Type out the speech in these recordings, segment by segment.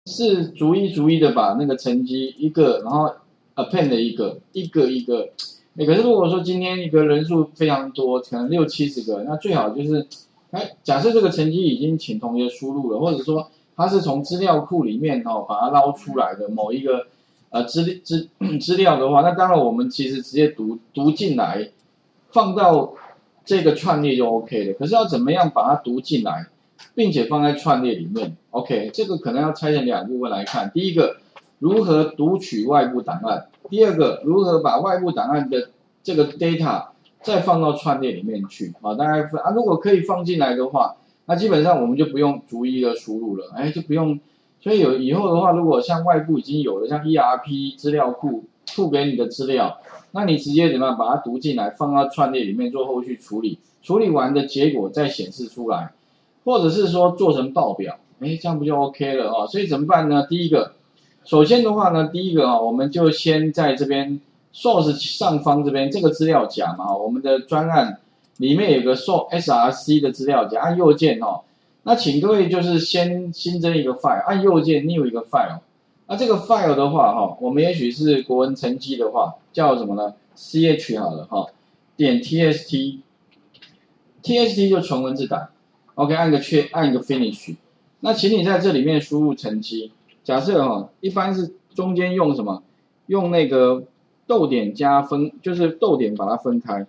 是逐一的把那个成绩一个，然后 append 的一个。可是如果说今天一个人数非常多，可能60-70个，那最好就是，假设这个成绩已经请同学输入了，或者说他是从资料库里面把它捞出来的某一个资料的话，那当然我们其实直接读进来，放到这个串列就 OK 了。可是要怎么样把它读进来，并且放在串列里面 ？OK， 这个可能要拆成2部分来看。第一个，如何读取外部档案；第二个，如何把外部档案的这个 data 再放到串列里面去。大概如果可以放进来的话，那基本上我们就不用逐一的输入了，就不用。所以以后的话，如果像外部已经有了像 ERP 资料库吐给你的资料，那你直接怎么样把它读进来，放到串列里面做后续处理，处理完的结果再显示出来，或者是说做成报表，这样不就 OK 了哦？所以怎么办呢？第一个，首先的话呢，我们就先在这边 source 上方这边这个资料夹嘛，我们的专案里面有个 src 的资料夹，按右键那请各位就是先新增一个 file， 按右键 new 一个 file。那这个 file 的话我们也许是国文成绩的话，叫什么呢 ？ch 好了点 tst 就纯文字档。OK， 按一个 finish。那请你在这里面输入成绩。假设一般是中间用什么？用那个逗点加分，就是逗点把它分开。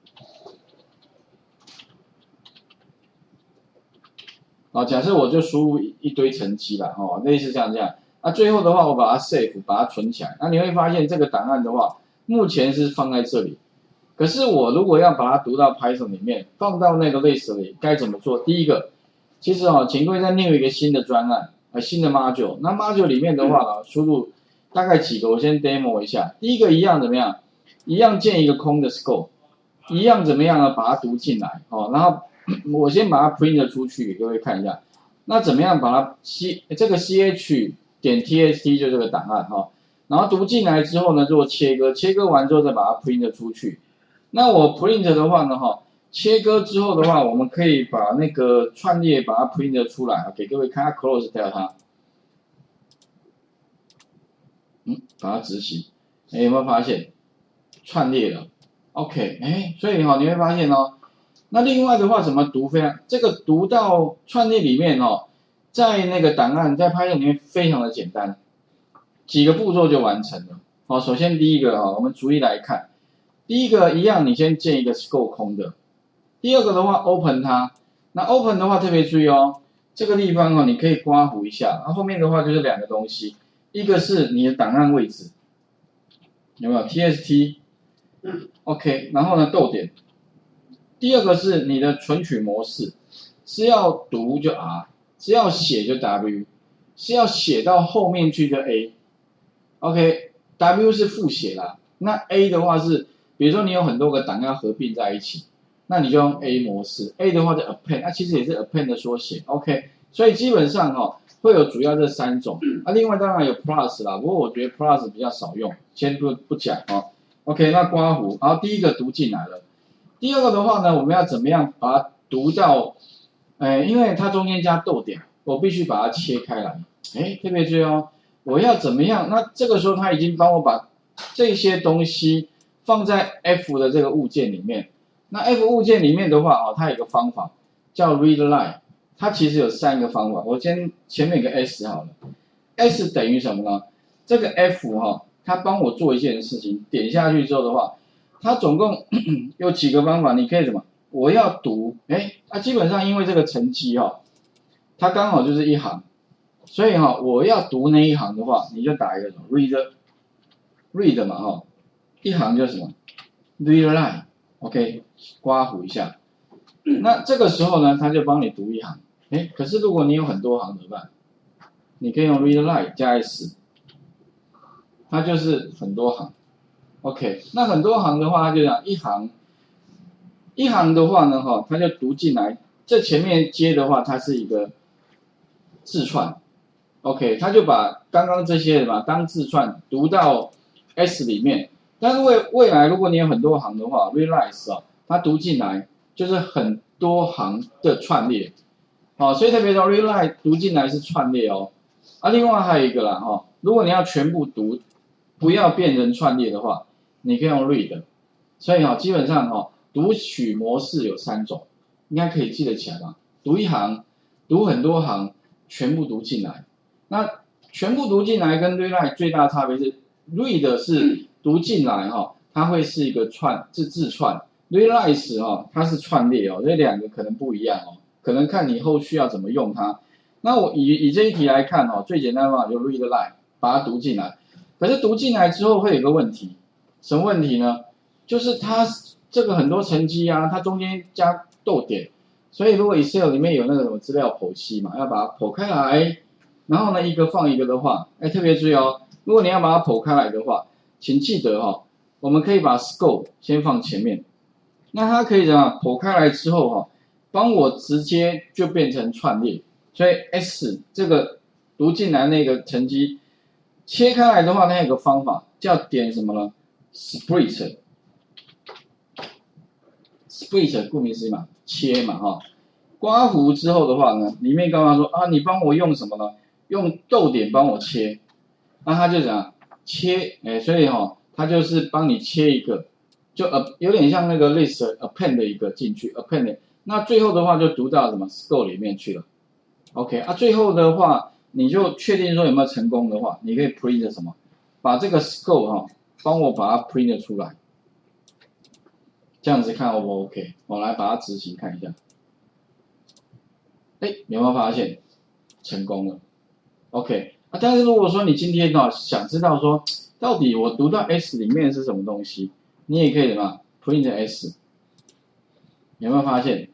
假设我就输入一堆成绩啦，类似这样。那最后的话，我把它 save， 把它存起来。那你会发现这个档案的话，目前是放在这里。可是我如果要把它读到 Python 里面，放到那个 list 里，该怎么做？第一个，其实请各位再 new 一个新的专案，新的 module。那 module 里面的话输入大概几个，我先 demo 一下。第一个一样怎么样？一样建一个空的 scope， 一样怎么样呢？把它读进来然后我先把它 print 出去给各位看一下。那怎么样把它这个 ch 点 txt 就这个档案然后读进来之后呢，做切割，切割完之后再把它 print 出去。那我 print 的话呢切割之后的话，我们可以把那个串列把它 print 出来给各位看，它 close 掉它。把它执行，有没有发现串列了 ？OK， 所以你会发现那另外的话怎么读？这个读到串列里面在那个档案在 Python 里面非常的简单，几个步骤就完成了。首先第一个我们逐一来看。第一个一样，你先建一个 scope 空的。第二个的话 open 它，那 open 的话特别注意这个地方你可以刮胡一下，后面的话就是2个东西，一个是你的档案位置，有没有 tst OK， 然后呢逗点。第二个是你的存取模式，是要读就 R， 是要写就 W， 是要写到后面去就 A。OK， W 是复写啦，那 A 的话是，比如说你有很多个档案合并在一起，那你就用 A 模式。A 的话就 append， 其实也是 append 的缩写。OK， 所以基本上会有主要这3种。另外当然有 plus 啦，不过我觉得 plus 比较少用，先不讲OK， 那刮胡，然后第一个读进来了。第二个的话呢，我们要怎么样把它读到？因为它中间加逗点，我必须把它切开来。特别注意我要怎么样？那这个时候它已经帮我把这些东西放在 F 的这个物件里面。那 F 物件里面的话它有一个方法叫 read line， 它其实有3个方法。我先前面有个 S 好了 ，S 等于什么呢？这个 F 它帮我做一件事情，点下去之后的话。它总共有几个方法，你可以什么？我要读，基本上因为这个成绩它刚好就是一行，所以我要读那一行的话，你就打一个什么 read 嘛一行就是什么 read line OK， 刮胡一下。那这个时候呢，它就帮你读一行，可是如果你有很多行怎么办？你可以用 read line 加 s， 它就是很多行。OK， 那很多行的话，它就讲一行的话呢，它就读进来。这前面接的话，它是一个字串 ，OK， 它就把刚刚这些当字串读到 S 里面。但是未来如果你有很多行的话 ，realize 它读进来就是很多行的串列，所以特别说 realize 读进来是串列啊，另外还有一个啦哈，如果你要全部读，不要变成串列的话，你可以用 read。所以基本上读取模式有3种，应该可以记得起来吧？读一行，读很多行，全部读进来。那全部读进来跟 read 最大的差别是 ，read 是读进来它会是一个字串 ，read 它是串列这两个可能不一样可能看你后续要怎么用它。那我以这一题来看最简单的方法就 read line 把它读进来。可是读进来之后会有个问题，什么问题呢？就是它这个很多乘积啊，它中间加逗点，所以如果 Excel 里面有那个什么资料剖析嘛，要把它剖开来，然后呢一个放一个的话，特别注意如果你要把它剖开来的话，请记得我们可以把 scope 先放前面，那它可以怎样剖开来之后帮我直接就变成串列，所以 S 这个读进来那个乘积切开来的话，它有个方法叫点什么呢 ？Split 顾名思义嘛，切嘛刮弧之后的话呢，里面刚刚说你帮我用什么呢？用逗点帮我切，那它就怎样切？所以它就是帮你切一个，就有点像那个list append 的一个进去 append， 那最后的话就读到什么 scope 里面去了。OK 最后的话你就确定说有没有成功的话，你可以 print 什么？把这个 scope 帮我把它 print 出来。这样子看 O 不 OK？ 我来把它执行看一下。有没有发现成功了 ？OK 但是如果说你今天想知道说到底我读到 S 里面是什么东西，你也可以什么 print S。有没有发现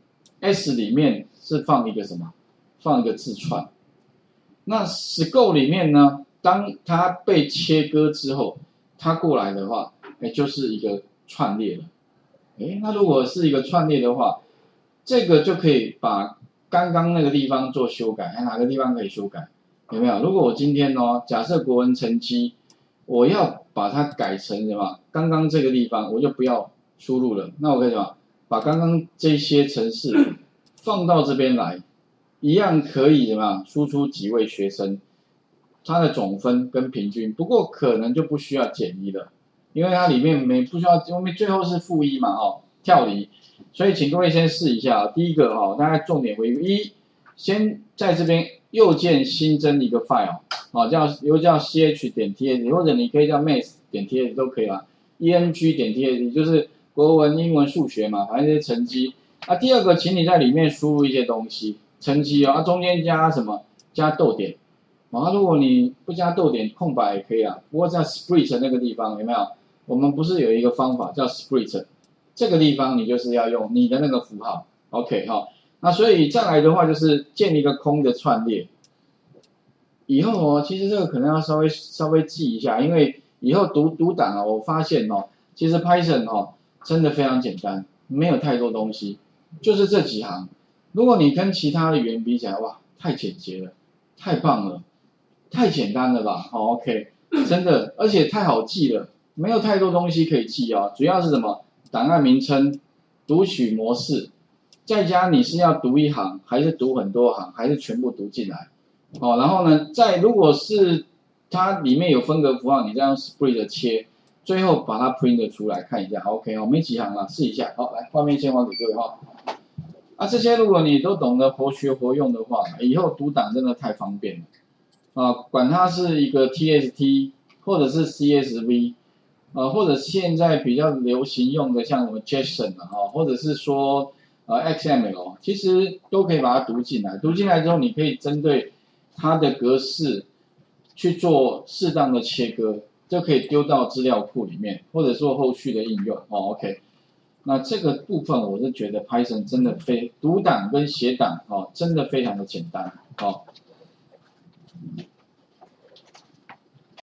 S 里面是放一个什么？放一个字串。那 scope 里面呢，当它被切割之后，它过来的话，就是一个串列了。那如果是一个串列的话，这个就可以把刚刚那个地方做修改，哪个地方可以修改？有没有？如果我今天假设国文成绩，我要把它改成什么？刚刚这个地方我就不要输入了，那我可以什么？把刚刚这些程式放到这边来，一样可以什么？输出几位学生，它的总分跟平均，不过可能就不需要减1了。因为它里面不需要，因为最后是-1嘛跳离，所以请各位先试一下第一个大概重点回顾先在这边右键新增一个 file 又叫 ch.ts 或者你可以叫 math.ts 都可以啦 ，eng.ts 就是国文、英文、数学嘛，反正这些成绩第二个，请你在里面输入一些东西，成绩中间加什么？加逗点如果你不加逗点，空白也可以啦。不过在 split 那个地方有没有？我们不是有一个方法叫 split， 这个地方你就是要用你的那个符号 ，OK 那所以再来的话就是建立一个空的串列。以后其实这个可能要稍微记一下，因为以后读档我发现其实 Python 真的非常简单，没有太多东西，就是这几行。如果你跟其他的语言比起来，哇，太简洁了，太棒了。太简单了吧，OK， 真的，而且太好记了，没有太多东西可以记主要是什么？档案名称、读取模式，再加你是要读一行，还是读很多行，还是全部读进来，然后呢，如果是它里面有分隔符号，你再用 split 切，最后把它 print 出来看一下 ，OK 没几行了，试一下，来，画面先还给各位这些如果你都懂得活学活用的话，以后读档真的太方便了。管它是一个 TST 或者是 CSV，或者现在比较流行用的像什么 JSON 或者是说XML， 其实都可以把它读进来。读进来之后，你可以针对它的格式去做适当的切割，就可以丢到资料库里面，或者做后续的应用OK。那这个部分我是觉得 Python 真的读档跟写档真的非常的简单